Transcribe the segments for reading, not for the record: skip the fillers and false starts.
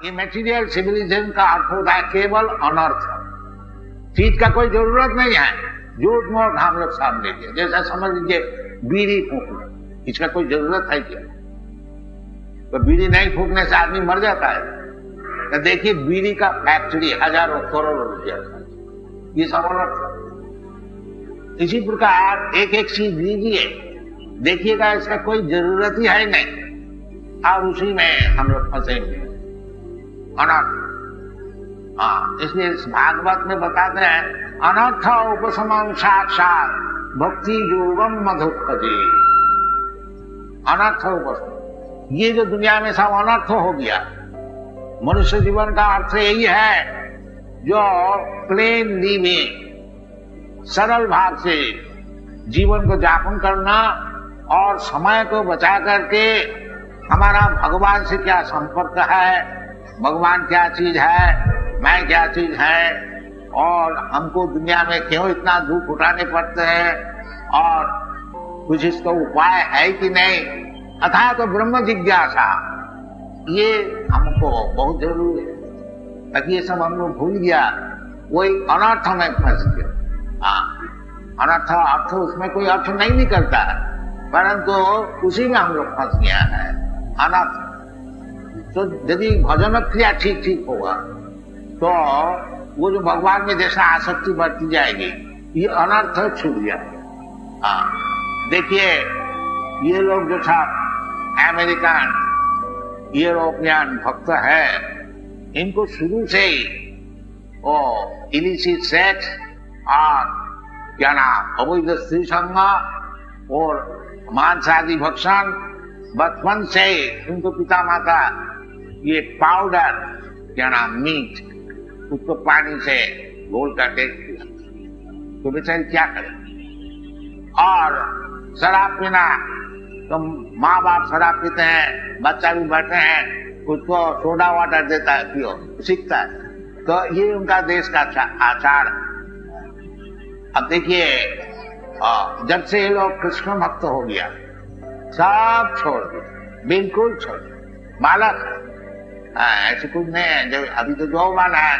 ये material civilisation का अर्थ होता है केवल अनर्थ। चीज का कोई जरूरत नहीं है, झूठ मूठ हम लोग सामने दिए। जैसा समझ लीजिए बीड़ी फूकना, इसका कोई जरूरत है क्या? तो बीड़ी नहीं फूकने से आदमी मर जाता है। तो देखिए बीड़ी का फैक्ट्री हजारों करोड़ों रुपया, ये सब अनर्थ। इसी प्रकार एक एक चीज लीजिए, देखिएगा इसका कोई जरूरत ही है नहीं, और उसी में हम लोग फंसेंगे अनर्थ। हाँ, इसलिए इस भागवत में बताते हैं अनर्थ उपशमन साक्षात भक्ति योगम मधुपति। अनर्थ उपशमन, ये जो दुनिया में सब अनर्थ हो गया, मनुष्य जीवन का अर्थ यही है जो प्लेन लिविंग, सरल भाव से जीवन को यापन करना और समय को बचा करके हमारा भगवान से क्या संपर्क है, भगवान क्या चीज है, मैं क्या चीज है, और हमको दुनिया में क्यों इतना दुख उठाने पड़ते हैं, और कुछ इसका उपाय है कि नहीं, अथा तो ब्रह्म जिज्ञासा, ये हमको बहुत जरूरी है। ताकि ये सब हम लोग भूल गया, वही अनर्थ में फंस गया। अनर्थ अर्थ उसमें कोई अर्थ नहीं निकलता है, परंतु उसी में हम लोग फंस गया है अनर्थ। तो यदि भजन क्रिया ठीक ठीक होगा तो वो जो भगवान में जैसा आसक्ति बढ़ती जाएगी, ये अनर्थ छूट जाएगा। देखिए ये लोग जो था अमेरिकन यूरोपियन भक्त है, इनको शुरू से ही वो इलिसिट सेक्स और क्या नाम अवैध स्त्री संग और मांस आदि भक्षण, बचपन से ही उनको पिता माता ये पाउडर क्या नाम मीट उसको पानी से घोल करके, तो बेचारे क्या करें। और शराब पीना, तो माँ बाप शराब पीते हैं, बच्चा भी बैठे हैं, उसको सोडा वाटर देता है, पियो, सीखता है। तो ये उनका देश का आचार। अब देखिए जब से ये लोग कृष्ण भक्त हो गया, सब छोड़ दिया, बिल्कुल छोड़ दिया। बालक ऐसे कुछ नहीं है, जब अभी तो जौवान है,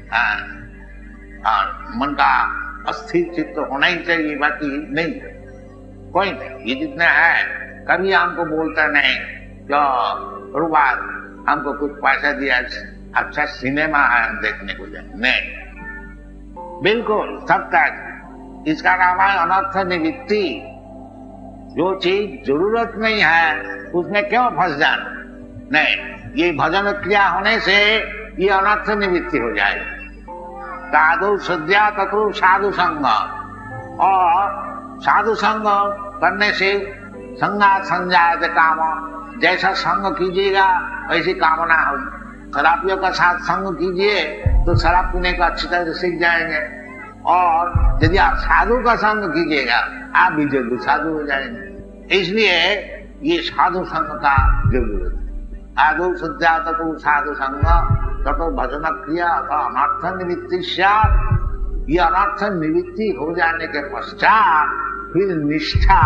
और मन का अस्थिर चित्त होना ही चाहिए, बाकी नहीं कोई नहीं। ये जितने हैं कभी हमको बोलता नहीं जो रुबाद हमको कुछ पैसा दिया, अच्छा सिनेमा है देखने को जाए, नहीं, बिल्कुल सब तक। इसका नाम है अनर्थ निवृत्ति। जो चीज जरूरत नहीं है उसमें क्यों फंस जाना, नहीं, ये भजन क्रिया होने से ये अनर्थ निवृत्ति हो जाएगी। साधु सद्या तथु साधु संग, और साधु संग करने से संगात संजायते काम, जैसा संग कीजिएगा वैसी कामना होगी। शराबियों का साथ संग कीजिए तो शराब पीने को अच्छी तरह से सीख जाएंगे, और यदि आप साधु का संग कीजिएगा आप भी जल्दी साधु हो जाएंगे। इसलिए ये साधु संग का जरूरत है। साधु सद्या तथु साधु संग तथो भजन क्रिया अथवा अनर्थ निवृत्ति। ये अनर्थ निवृत्ति हो जाने के पश्चात फिर निष्ठा,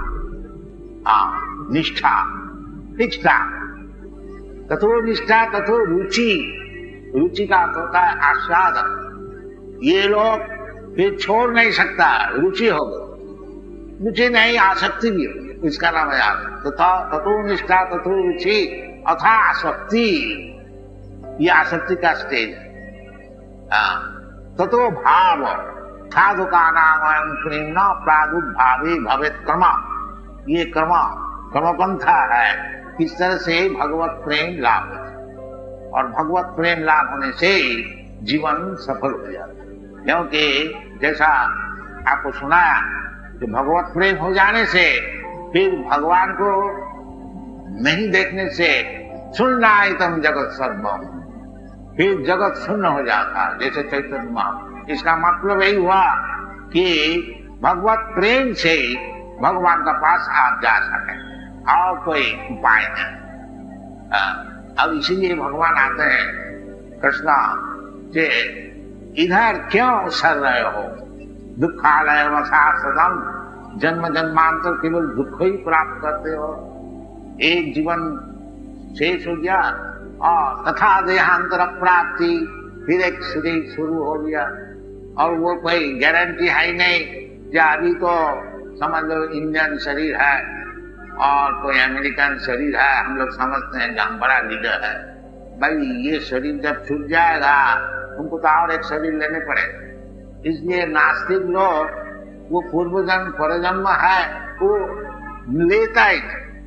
निष्ठा निष्ठा तथो निष्ठा तथो रुचि। रुचि का अर्थ होता है आस्वाद। ये लोग फिर छोड़ नहीं सकता, रुचि हो गई, रुचि नहीं आसक्ति भी हो, इसका नाम है तथा तथो निष्ठा तथो रुचि अथा आसक्ति। ये आसक्ति का स्टेज है। तथो भाव साधु का नाम प्रेम प्रादुर्भावी भवेत क्रम। ये क्रमपंथा है, किस तरह से भगवत प्रेम लाभ हो, और भगवत प्रेम लाभ होने से जीवन सफल हो जाता है। क्योंकि जैसा आपको सुनाया कि भगवत प्रेम हो जाने से फिर भगवान को नहीं देखने से सुनना आयतम जगत सर्वम, फिर जगत शून्य हो जाता है, जैसे चैतन्य महाप्रभु। इसका मतलब यही हुआ कि भगवत प्रेम से भगवान का पास आप जा सके, और कोई उपाय नहीं। अब इसीलिए भगवान आते हैं कृष्णा कि इधर क्यों सर रहे हो, दुखालय वसा सदम, जन्म जन्मांतर केवल दुख ही प्राप्त करते हो। एक जीवन शेष हो गया, और तथा देहांतर प्राप्ति, फिर एक शरीर शुरू हो गया। और वो कोई गारंटी है ही नहीं कि अभी तो समझ लो इंडियन शरीर है और कोई अमेरिकन शरीर है, हम लोग समझते हैं कि हम बड़ा लीडर है। भाई ये शरीर जब छूट जाएगा तुमको तो और एक शरीर लेने पड़ेगा। इसलिए नास्तिक लोग वो पूर्व जन्म परजन्म है वो लेता ही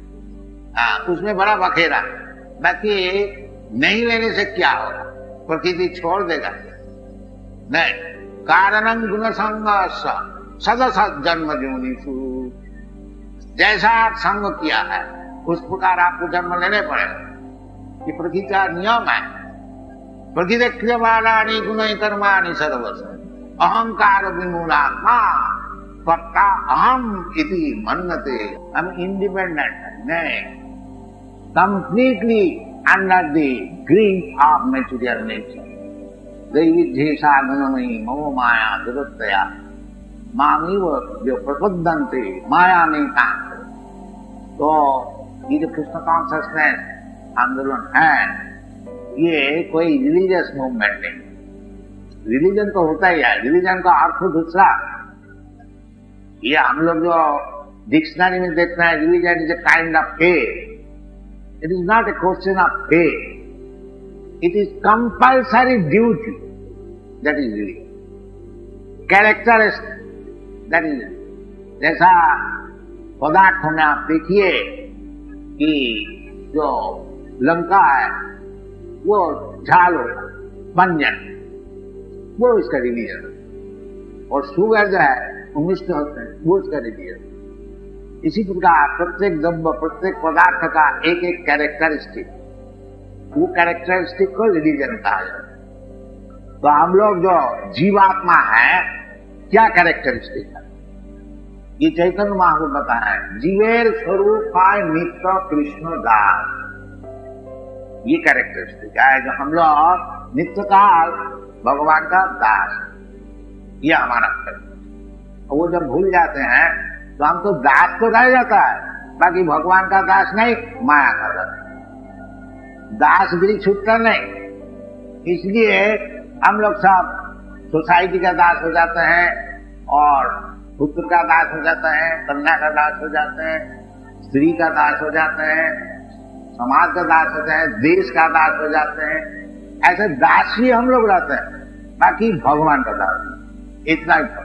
उसमें बड़ा बखेरा, बाकी नहीं लेने से क्या होगा, प्रकृति छोड़ देगा नहीं। कारणं गुण संगस सदसत जन्म जोनिषु, जैसा आप संग किया है उस प्रकार आपको जन्म लेने पड़ेगा। ये प्रकृति का नियम है। प्रकृति क्रियमाणानि गुणै कर्माणि सर्वश अहंकार विमूलात्मा कर्ता अहम इति मन्यते। हम इंडिपेंडेंट है नहीं, completely under the grip of material nature. दैविध्येषा गुणमयी ममो माया दुरतया मामीव जो प्रबद्धन्ते माया नहीं था। तो ये जो कृष्ण कॉन्शियसनेस आंदोलन है ये कोई रिलीजियस मूवमेंट नहीं। रिलीजन तो होता ही है, रिलीजन का अर्थ दूसरा। ये हम लोग जो डिक्शनरी में देखते हैं religion is a kind of faith, it is not a question of faith, it is compulsory duty, that is religion. Characteristic that is, जैसा पदार्थों में आप देखिए कि जो लंका है वो झाल होता बंजन, वो इसका रिलीजन। और शुगर जो है वो मिष्ट होते हैं, वो इसका रिलीजन। इसी प्रकार प्रत्येक द्रव्य प्रत्येक पदार्थ का एक एक कैरेक्टरिस्टिक, वो कैरेक्टरिस्टिक को रिलीजन कहा जाता है। तो हम लोग जो जीवात्मा है क्या कैरेक्टरिस्टिक है, ये चैतन्य महाप्रभु बताया है। जीवेर स्वरूप नित्य कृष्ण दास, ये कैरेक्टरिस्टिक है जो हम लोग नित्य काल भगवान का दास, ये हमारा कैरेक्टर। वो जब भूल जाते हैं तो हम तो दास तो रह जाता है, बाकी भगवान का दास नहीं, माया का दास। दासगिरी छूटता नहीं। इसलिए हम लोग सब सोसाइटी का दास हो जाते हैं और पुत्र का दास हो जाते हैं, कन्या का दास हो जाते हैं, स्त्री का दास हो जाते हैं, समाज का दास होते हैं, देश का दास हो जाते हैं। ऐसे दास ही हम लोग रहते हैं, बाकी भगवान का दास। इतना ही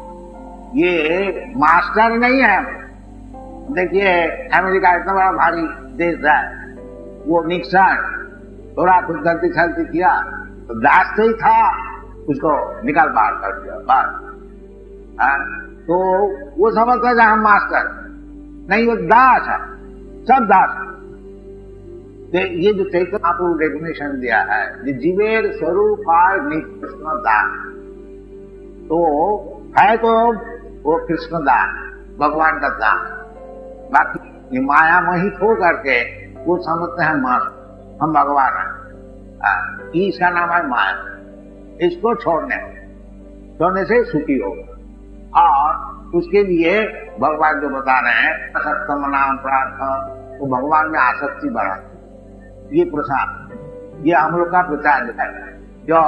ये मास्टर नहीं है। देखिए अमेरिका इतना बड़ा भारी देश है, वो निक्सन थोड़ा कुछ गलती सलती किया तो दास से ही था, उसको निकाल बाहर कर दिया बाहर। तो वो समझता है हम मास्टर नहीं, वो दास है, सब दास। ये जो चैतन्य आपको डेफिनेशन दिया है जीवेर स्वरूप कृष्ण दास, तो है तो वो कृष्ण दास, भगवान का दास। बाकी माया मोहित हो करके वो समझते हैं मास्टर, हम भगवान हैं। इसका नाम है माया। इसको छोड़ने से सुखी होगा। और उसके लिए भगवान जो बता रहे हैं सत्यम नाम प्रार्थ, वो भगवान में आसक्ति बढ़ा। ये प्रसाद, ये हम लोग का प्रचार है जो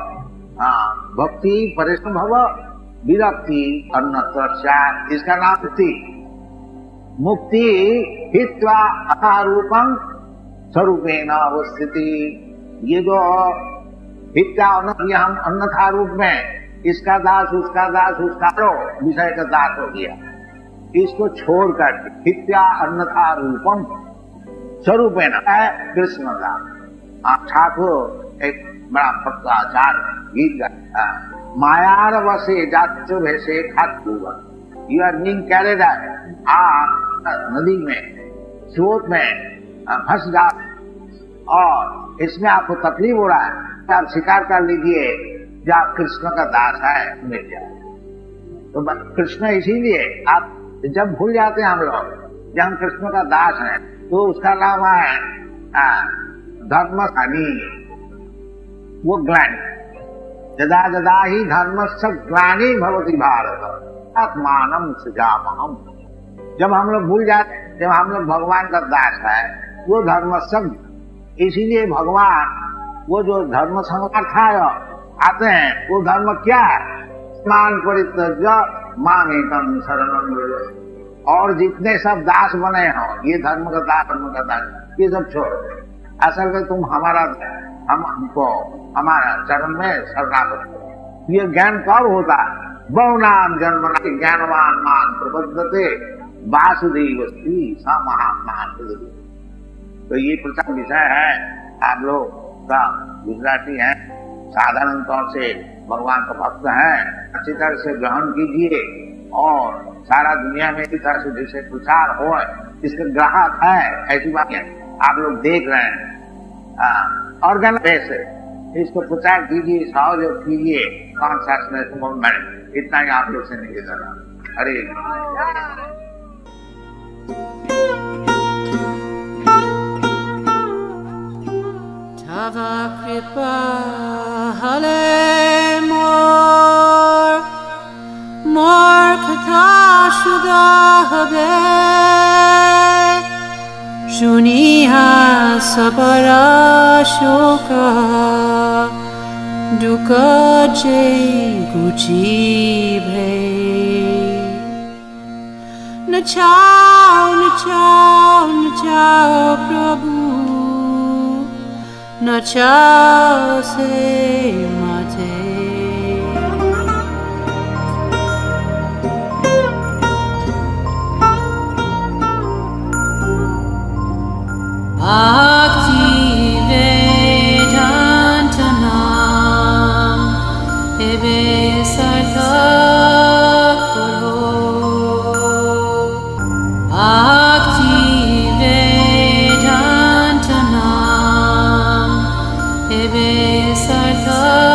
भक्ति परिश्रम भव विरक्ति अन्नत्र, इसका नाम मुक्ति। मुक्ति हित्वा अथारूपं स्वरूपेण अवस्थिति। ये जो हित्या हम अन्यथा रूप में इसका दास उसका दास उसका विषय का दास हो गया, इसको छोड़कर हित्या अन्यथा रूपम स्वरूपेण है कृष्ण दास। ठाकुर एक बड़ा भक्त आचार्य गीत गाया, मायार वसे जात वैसे खातूगा, यू आर बीइंग कैरिड, आप नदी में स्रोत में फंस जाते और इसमें आपको तकलीफ हो रहा है, आप स्वीकार कर लीजिए जो आप कृष्ण का दास है मिल जाए। तो कृष्ण इसीलिए आप जब भूल जाते हैं हम लोग जब हम कृष्ण का दास हैं, तो उसका नाम है धर्म हानि, वो ग्लानि। जदा जदा ही धर्म से ग्लानि भवति भारत आत्मानम सृजामहम्। जब हम लोग भूल जाते, जब हम लोग भगवान का दास है, वो धर्म सब इसीलिए भगवान वो जो धर्म समर्थाय आते हैं, वो धर्म क्या है? मान परित्यज्य माम एकम शरणं व्रज। और जितने सब दास बने हो, ये धर्म का दास, ये सब छोड़। असल में तुम हमको हमारा चरण में शरणागत। ये ज्ञान कब होता? बहुनाम जन्म ज्ञानवान मान प्रबद्धते वासुदेवस्ति स महात्मान। तो ये प्रचार विषय है। आप लोग का गुजराती है, साधारण तौर से भगवान का भक्त है, अच्छी तरह से ग्रहण कीजिए और सारा दुनिया में इसी तरह से जैसे प्रचार हो, इसके ग्राहक है, ऐसी बात है। आप लोग देख रहे हैं ऑर्गेनाइज, इसको प्रचार कीजिए, सहयोग कीजिए, कॉन्शसनेस मूवमेंट। इतना ही आप लोग से निवेदन है। अरे Tava kripa hale mor kata shuda habe shuniha sabara shoka duka jai guji bhe na chao prabhu na chao se mate Bhakti Vedanta Nam Ebe Sarthak Karo Bhakti Vedanta Nam Ebe Sarthak